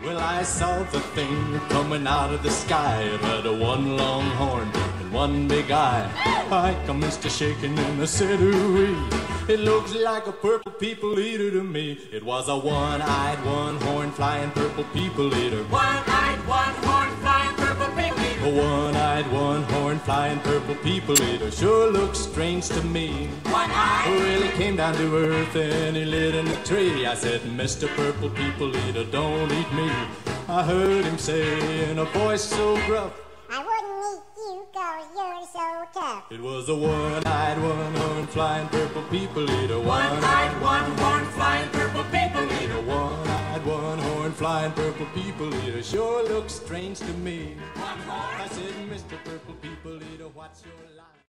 Well, I saw the thing coming out of the sky. It had a one long horn and one big eye. I commenced to shaking and I said, ooh-wee. It looks like a purple people eater to me. It was a one-eyed, one-horned, flying purple people eater. One-eyed, one-horned, flying purple people eater. A one-eyed, one-horned, flying purple people eater sure looks strange to me. One-eyed. Well, he came down to earth and he lit in a tree. I said, Mr. Purple People Eater, don't eat me. I heard him say in a voice so gruff, I wouldn't eat you 'cause you're so tough. it was a one-eyed, one-horned, flying purple people eater. One-eyed, one-horned, flying purple people eater. One-eyed, one-horned, flying purple people eater sure looks strange to me. One horn. I said, Mr. Purple People Eater, what's your lie?